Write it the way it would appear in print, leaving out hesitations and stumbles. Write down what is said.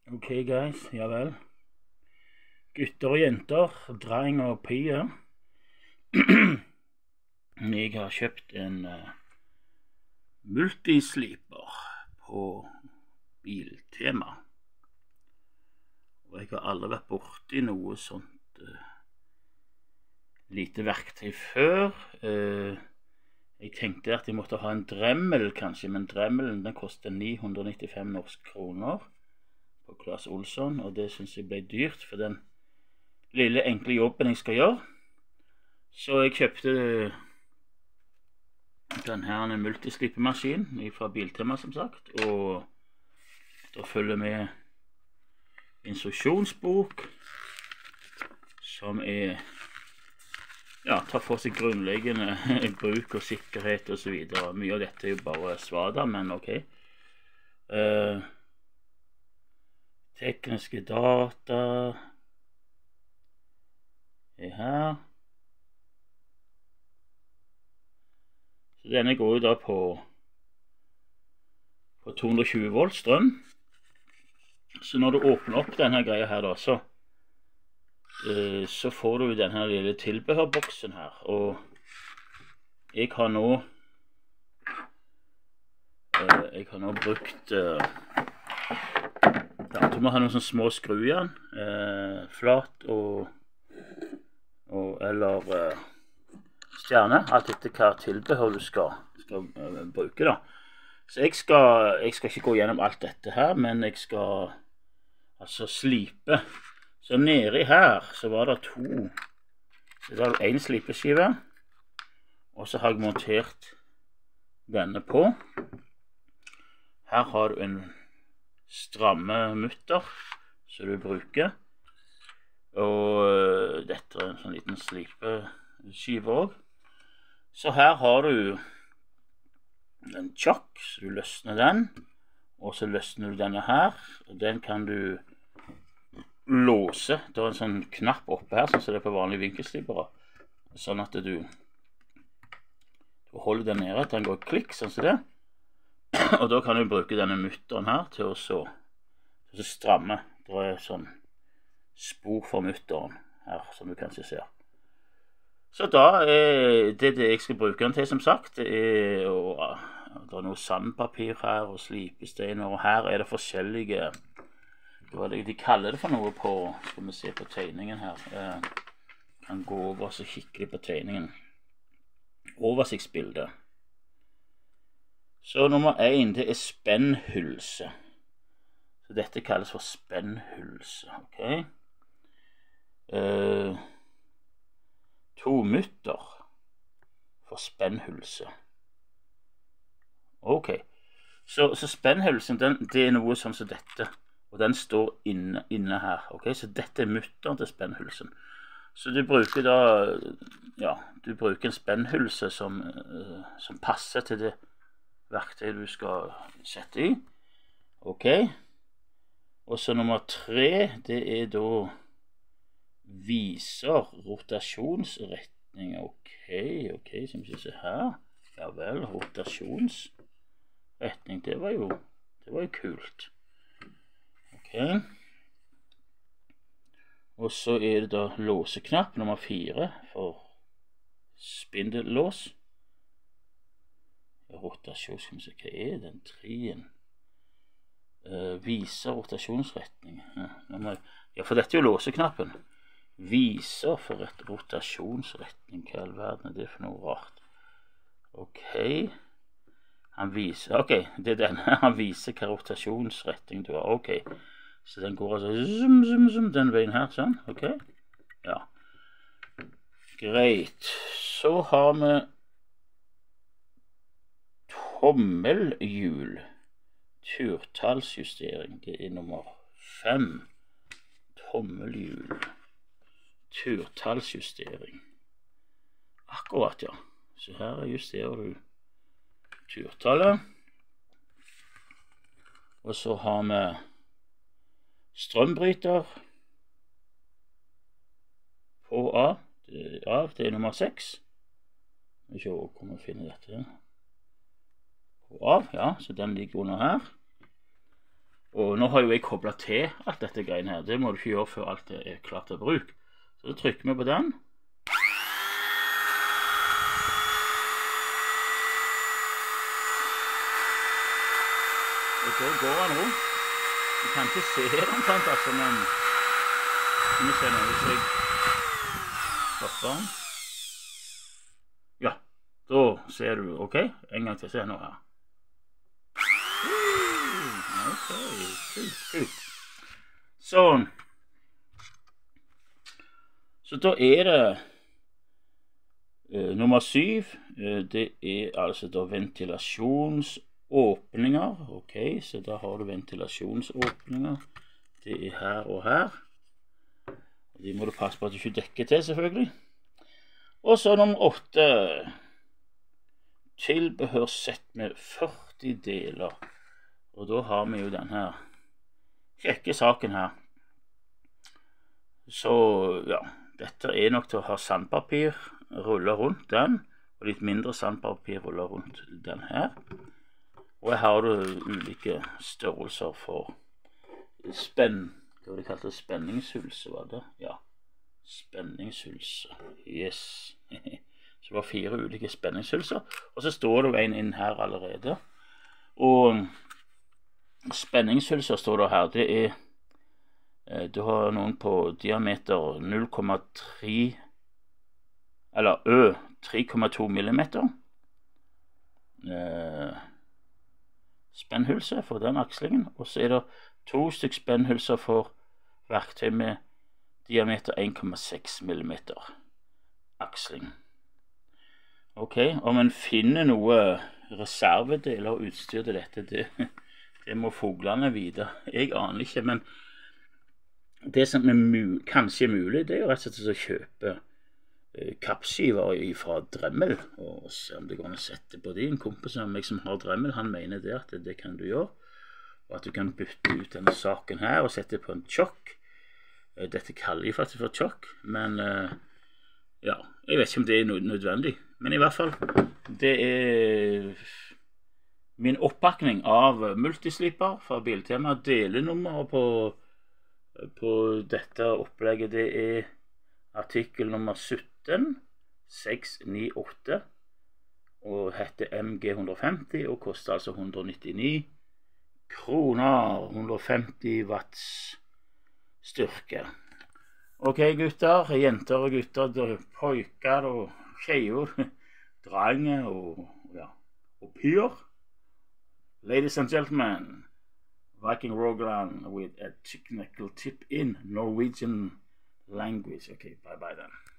Ok, guys, ja vel. Gutter og jenter, dreng og pier. Jeg har kjøpt en multisliper på Biltema. Og jeg har aldri vært borti noe sånt lite verktøy før. Jeg tenkte at jeg måtte ha en Dremel kanskje, men Dremelen den koster 995 norske kroner på Claes Olsson, og det synes jeg ble dyrt for den lille enkle jobben jeg skal gjøre. Så jeg kjøpte denne multislipemaskinen fra Biltema som sagt, og da følger med instruksjonsbok som tar for seg grunnleggende bruk og sikkerhet og så videre. Mye av dette er jo bare svada, men ok. Tekniske data er her. Så denne går jo da på 220 volt strøm. Så når du åpner opp denne greia her da, så får du denne lille tilbehørboksen her, og jeg har nå brukt du må ha noen sånne små skrujern, flat eller stjerne, alt etter hva tilbehør du skal bruke da. Så jeg skal ikke gå gjennom alt dette her, men jeg skal altså slipe. Så nedi her så var det en slipeskive, og så har jeg montert denne på. Her har du en stramme mutter som du bruker, og dette er en sånn liten slipeskive også. Så her har du en tjokk, så du løsner den, og så løsner du denne her, og den kan du låse. Det er en sånn knapp oppe her, sånn som det er på vanlige vinkelslipere, sånn at du holder den nede, at den går klikk, sånn som det. Og da kan du bruke denne mutteren her til å stramme. Det er sånn spor for mutteren her, som du kanskje ser. Så da er det jeg skal bruke den til, som sagt. Det er noe sandpapir her, og slipesteiner, og her er det forskjellige, de kaller det for noe på, skal vi se på tegningen her. Kan gå over og så kikke på tegningen. Oversiktsbildet. Så nummer 1, det er spennhylse. Så dette kalles for spennhylse, ok. 2 mutter for spennhylse. Ok, så spennhylsen, det er noe sånn som dette, og den står inne her, ok. Så dette er mutteren til spennhylsen. Så du bruker da, du bruker en spennhylse som passer til det verktøy du skal sette i. Ok. Og så nummer 3, det er da viser rotasjonsretning. Ok, så vi skal se her. Ja vel, rotasjonsretning, det var jo kult. Ok. Og så er det da låseknapp nummer 4 for spindellås. Rotasjon, skal vi se, hva er den 3-en? Viser rotasjonsretning. Ja, for dette er jo låseknappen. Viser for et rotasjonsretning. Hva i all verden er det for noe rart? Ok. Han viser, ok, det er denne. Han viser hva rotasjonsretning du har. Ok. Så den går altså den veien her, sånn. Ok. Ja. Greit. Så har vi tommelhjul, turtallsjustering, det er nummer 5, tommelhjul, turtallsjustering, akkurat ja, så her justerer du turtallet, og så har vi strømbryter på A, det er nummer 6, vi ser hvor vi finner dette. På A, ja, så den ligger under her. Og så har vi 2 strømbrytere på A, det er nummer 7, vi ser hvor vi finner dette. På A, ja, så den ligger under her. 2 strømbrytere på A, det er nummer 8, vi ser hvor vi finner dette. På A, ja, så den ligger under her. 2 strømbrytere på A, det er nummer 9, vi ser hvor vi finner dette. På A, ja, så den ligger under her. Og nå har jo jeg koblet til alt dette greiene her. Det må du ikke gjøre før alt er klart til bruk. Så da trykker vi på den. Og da går han rundt. Du kan ikke se den sant, altså, men vi ser nå hvis jeg stopper den. Ja, da ser du, ok? En gang til, se nå her. Ok, kult. Sånn. Så da er det nummer 7. Det er altså da ventilasjonsåpninger. Ok, så da har du ventilasjonsåpninger. Det er her og her. De må du passe på at du ikke dekker til, selvfølgelig. Og så nummer 8. Tilbehørssett med 40 deler. Og da har vi jo denne kjekke saken her. Så ja, dette er nok til å ha sandpapir, rulle rundt den, og litt mindre sandpapir rulle rundt den her. Og her har du ulike størrelser for hva de kalte spenningshulse, var det? Ja, spenningshulse, yes. Så det var 4 ulike spenningshulser, og så står det en inn her allerede. Og spenningshulser står det her, det er, du har noen på diameter 0,3, eller 3,2 millimeter. Spennhulse for den akslingen, og så er det 2 stykker spennhulser for verktøy med diameter 1,6 millimeter aksling. Ok, om en finner noe reservedeler og utstyr til dette, det må fuglene vite. Jeg aner ikke, men det som kanskje er mulig, det er jo rett og slett å kjøpe kappskiver fra Dremel, og se om det går an å sette på det. En kompis av meg som har Dremel, han mener det at det kan du gjøre, og at du kan bytte ut denne saken her og sette på en tjokk. Dette kaller jeg faktisk for tjokk, men ja, jeg vet ikke om det er nødvendig. Men i hvert fall, det er min oppakning av multisliper fra Biltema. Delenummer på dette opplegget, det er artikkel nummer 17-698, og heter MG150, og koster altså 199 kroner, 150 watts styrke. Ok, gutter, jenter og gutter, pojkar og tjejer, dranger og pyr. Ladies and gentlemen, Viking Rogaland with a technical tip in Norwegian language. Okay, bye then.